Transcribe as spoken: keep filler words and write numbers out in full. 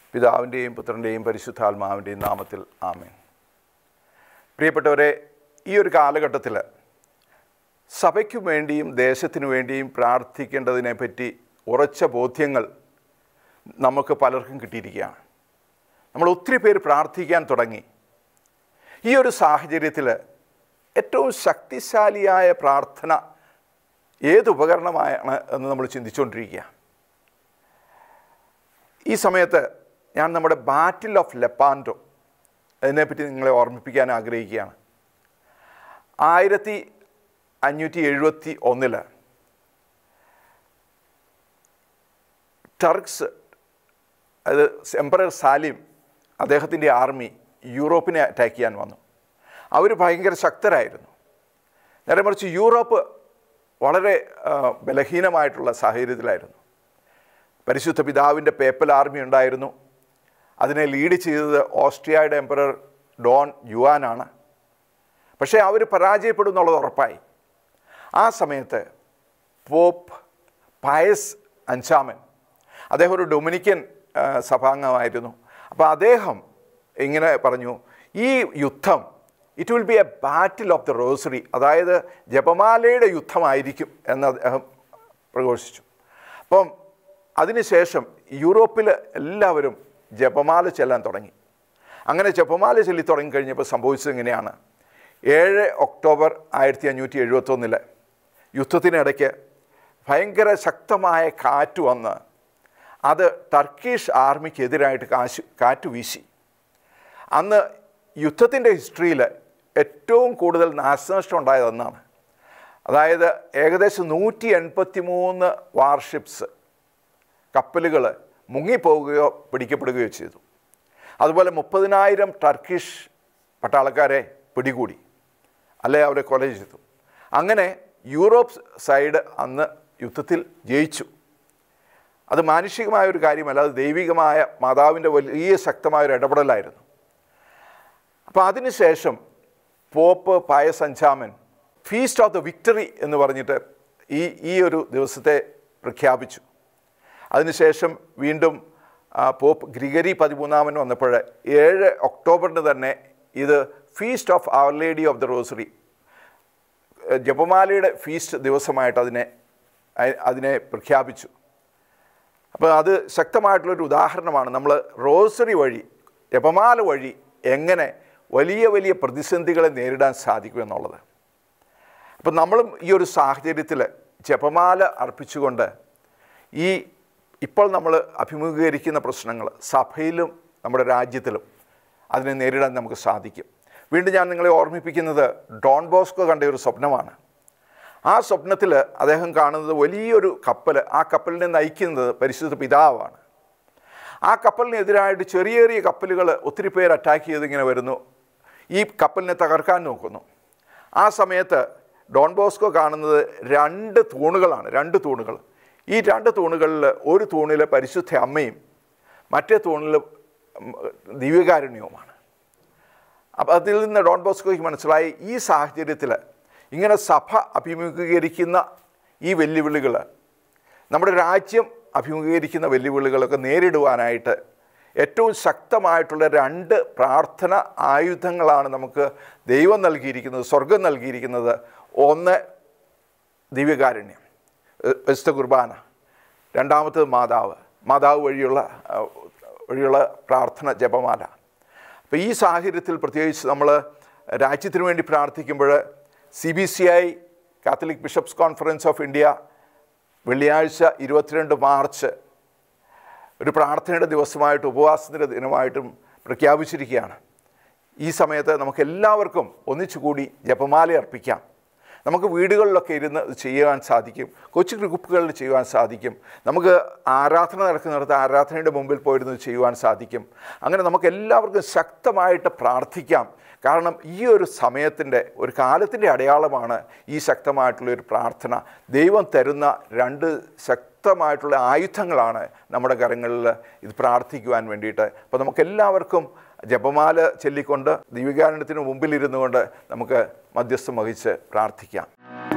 പിതാവിൻ്റെയും പുത്രൻ്റെയും പരിശുദ്ധാത്മാവിൻ്റെയും നാമത്തിൽ ആമേൻ. പ്രിയപ്പെട്ടവരെ, ഈ ഒരു കാലഘട്ടത്തിൽ സഭയ്ക്കു വേണ്ടിയും ദേശത്തിനു വേണ്ടിയും പ്രാർത്ഥിക്കേണ്ടതിനെപ്പറ്റി ഉറച്ച ബോധ്യങ്ങൾ നമുക്ക് പലർക്കും കിട്ടിയിരിക്കുകയാണ്. നമ്മൾ ഒത്തിരി പേര് പ്രാർത്ഥിക്കാൻ തുടങ്ങി. ഈ ഒരു സാഹചര്യത്തിൽ ഏറ്റവും ശക്തിശാലിയായ പ്രാർത്ഥന ഏത് ഉപകരണമാണ് എന്ന് നമ്മൾ ചിന്തിച്ചുകൊണ്ടിരിക്കുക. ഈ സമയത്ത് ഞാൻ നമ്മുടെ ബാറ്റിൽ ഓഫ് ലെപ്പാൻഡോ അതിനെപ്പറ്റി നിങ്ങളെ ഓർമ്മിപ്പിക്കാൻ ആഗ്രഹിക്കുകയാണ്. ആയിരത്തി അഞ്ഞൂറ്റി എഴുപത്തി ഒന്നില് ടർക്സ്, അത് എംപറർ സാലിം, അദ്ദേഹത്തിൻ്റെ ആർമി യൂറോപ്പിനെ അറ്റാക്ക് ചെയ്യാൻ വന്നു. അവർ ഭയങ്കര ശക്തരായിരുന്നു. നേരെ മറിച്ച് യൂറോപ്പ് വളരെ ബലഹീനമായിട്ടുള്ള സാഹചര്യത്തിലായിരുന്നു. പരിശുദ്ധ പിതാവിൻ്റെ പേപ്പൽ ആർമി ഉണ്ടായിരുന്നു. അതിനെ ലീഡ് ചെയ്തത് ഓസ്ട്രിയയുടെ എംപറർ ഡോൺ യുവാനാണ്. പക്ഷേ അവർ പരാജയപ്പെടും എന്നുള്ളത് ഉറപ്പായി. ആ സമയത്ത് പോപ്പ് പയസ് അഞ്ചാമൻ, അദ്ദേഹം ഒരു ഡൊമിനിക്കൻ സഭാംഗമായിരുന്നു. അപ്പോൾ അദ്ദേഹം ഇങ്ങനെ പറഞ്ഞു, ഈ യുദ്ധം it will be a battle of the rosary, അതായത് ജപമാലയുടെ യുദ്ധമായിരിക്കും എന്ന് അദ്ദേഹം പ്രഘോഷിച്ചു. അപ്പം അതിനുശേഷം യൂറോപ്പിൽ എല്ലാവരും ജപമാല ചെല്ലാൻ തുടങ്ങി. അങ്ങനെ ജപമാല ചൊല്ലി തുടങ്ങിക്കഴിഞ്ഞപ്പോൾ സംഭവിച്ചത് എങ്ങനെയാണ്? ഏഴ് ഒക്ടോബർ ആയിരത്തി അഞ്ഞൂറ്റി എഴുപത്തൊന്നില് യുദ്ധത്തിനിടയ്ക്ക് ഭയങ്കര ശക്തമായ കാറ്റ് വന്ന് അത് ടർക്കിഷ് ആർമിക്കെതിരായിട്ട് കാശ് കാറ്റ് വീശി. അന്ന് യുദ്ധത്തിൻ്റെ ഹിസ്റ്ററിയിൽ ഏറ്റവും കൂടുതൽ നാശനഷ്ടം ഉണ്ടായതെന്നാണ്. അതായത് ഏകദേശം നൂറ്റി എൺപത്തി മൂന്ന് വാർഷിപ്സ്, കപ്പലുകൾ മുങ്ങിപ്പോവുകയോ പിടിക്കപ്പെടുകയോ ചെയ്തു. അതുപോലെ മുപ്പതിനായിരം ടർക്കിഷ് പട്ടാളക്കാരെ പിടികൂടി, അല്ലെ അവരെ കൊല ചെയ്തു. അങ്ങനെ യൂറോപ്പ് സൈഡ് അന്ന് യുദ്ധത്തിൽ ജയിച്ചു. അത് മാനുഷികമായ ഒരു കാര്യമല്ല, അത് ദൈവികമായ മാതാവിൻ്റെ വലിയ ശക്തമായൊരു ഇടപെടലായിരുന്നു. അപ്പോൾ അതിനുശേഷം പോപ്പ് പയസ് അഞ്ചാമൻ ഫീസ്റ്റ് ഓഫ് ദ വിക്ടറി എന്ന് പറഞ്ഞിട്ട് ഈ ഈ ഒരു ദിവസത്തെ പ്രഖ്യാപിച്ചു. അതിനുശേഷം വീണ്ടും പോപ്പ് ഗ്രിഗറി പതിമൂന്നാമൻ വന്നപ്പോൾ ഏഴ് ഒക്ടോബറിന് തന്നെ ഇത് feast of our lady of the rosary, ജപമാലയുടെ ഫീസ്റ്റ് ദിവസമായിട്ട് അതിനെ അതിനെ പ്രഖ്യാപിച്ചു. അപ്പോൾ അത് ശക്തമായിട്ടുള്ളൊരു ഉദാഹരണമാണ്. നമ്മൾ റോസറി വഴി, ജപമാല വഴി എങ്ങനെ വലിയ വലിയ പ്രതിസന്ധികളെ നേരിടാൻ സാധിക്കുമെന്നുള്ളത്. അപ്പം നമ്മളും ഈ ഒരു സാഹചര്യത്തിൽ ജപമാല അർപ്പിച്ചുകൊണ്ട് ഈ ഇപ്പോൾ നമ്മൾ അഭിമുഖീകരിക്കുന്ന പ്രശ്നങ്ങൾ സഭയിലും നമ്മുടെ രാജ്യത്തിലും അതിനെ നേരിടാൻ നമുക്ക് സാധിക്കും. വീണ്ടും ഞാൻ നിങ്ങളെ ഓർമ്മിപ്പിക്കുന്നത് ഡോൺ ബോസ്കോ കണ്ട ഒരു സ്വപ്നമാണ്. ആ സ്വപ്നത്തിൽ അദ്ദേഹം കാണുന്നത് വലിയൊരു കപ്പൽ, ആ കപ്പലിനെ നയിക്കുന്നത് പരിശുദ്ധ പിതാവാണ്. ആ കപ്പലിനെതിരായിട്ട് ചെറിയ ചെറിയ കപ്പലുകൾ ഒത്തിരി പേർ അറ്റാക്ക് ചെയ്തിങ്ങനെ വരുന്നു, ഈ കപ്പലിനെ തകർക്കാൻ നോക്കുന്നു. ആ സമയത്ത് ഡോൺ ബോസ്കോ കാണുന്നത് രണ്ട് തൂണുകളാണ്, രണ്ട് തൂണുകൾ. ഈ രണ്ട് തൂണുകളിൽ ഒരു തൂണിൽ പരിശുദ്ധ അമ്മയും മറ്റേ തൂണിൽ ദിവ്യകാരുണ്യവുമാണ്. അപ്പം അതിൽ നിന്ന് ഡോൺ ബോസ്കോയ്ക്ക് മനസ്സിലായി, ഈ സാഹചര്യത്തിൽ ഇങ്ങനെ സഭ അഭിമുഖീകരിക്കുന്ന ഈ വെല്ലുവിളികൾ, നമ്മുടെ രാജ്യം അഭിമുഖീകരിക്കുന്ന വെല്ലുവിളികളൊക്കെ നേരിടുവാനായിട്ട് ഏറ്റവും ശക്തമായിട്ടുള്ള രണ്ട് പ്രാർത്ഥന ആയുധങ്ങളാണ് നമുക്ക് ദൈവം നൽകിയിരിക്കുന്നത്, സ്വർഗം നൽകിയിരിക്കുന്നത്. ഒന്ന് ദിവ്യകാരുണ്യം, പരിശുദ്ധ കുർബാന. രണ്ടാമത്തേത് മാതാവ്, മാതാവ് വഴിയുള്ള വഴിയുള്ള പ്രാർത്ഥന, ജപമാല. അപ്പോൾ ഈ സാഹചര്യത്തിൽ പ്രത്യേകിച്ച് നമ്മൾ രാജ്യത്തിന് വേണ്ടി പ്രാർത്ഥിക്കുമ്പോൾ C B C I Catholic Bishops Conference of India വെള്ളിയാഴ്ച ഇരുപത്തിരണ്ട് മാർച്ച് ഒരു പ്രാർത്ഥനയുടെ ദിവസമായിട്ടും ഉപവാസത്തിൻ്റെ ദിനമായിട്ടും പ്രഖ്യാപിച്ചിരിക്കുകയാണ്. ഈ സമയത്ത് നമുക്കെല്ലാവർക്കും ഒന്നിച്ചുകൂടി ജപമാല അർപ്പിക്കാം. നമുക്ക് വീടുകളിലൊക്കെ ഇരുന്ന് ഇത് ചെയ്യുവാൻ സാധിക്കും, കൊച്ചു ഗ്രൂപ്പുകളിൽ ചെയ്യുവാൻ സാധിക്കും, നമുക്ക് ആരാധന നടക്കുന്നിടത്ത് ആരാധനയുടെ മുമ്പിൽ പോയിരുന്ന് ചെയ്യുവാൻ സാധിക്കും. അങ്ങനെ നമുക്ക് എല്ലാവർക്കും ശക്തമായിട്ട് പ്രാർത്ഥിക്കാം. കാരണം ഈ ഒരു സമയത്തിൻ്റെ, ഒരു കാലത്തിൻ്റെ അടയാളമാണ് ഈ ശക്തമായിട്ടുള്ളൊരു പ്രാർത്ഥന. ദൈവം തരുന്ന രണ്ട് ശക്തമായിട്ടുള്ള ആയുധങ്ങളാണ് നമ്മുടെ കരങ്ങളിൽ ഇത് പ്രാർത്ഥിക്കുവാൻ വേണ്ടിയിട്ട്. അപ്പോൾ നമുക്കെല്ലാവർക്കും ജപമാല ചൊല്ലിക്കൊണ്ട് ദിവ്യകാരുണ്യത്തിന് മുമ്പിലിരുന്നു കൊണ്ട് നമുക്ക് മധ്യസ്ഥം വഹിച്ച് പ്രാർത്ഥിക്കാം.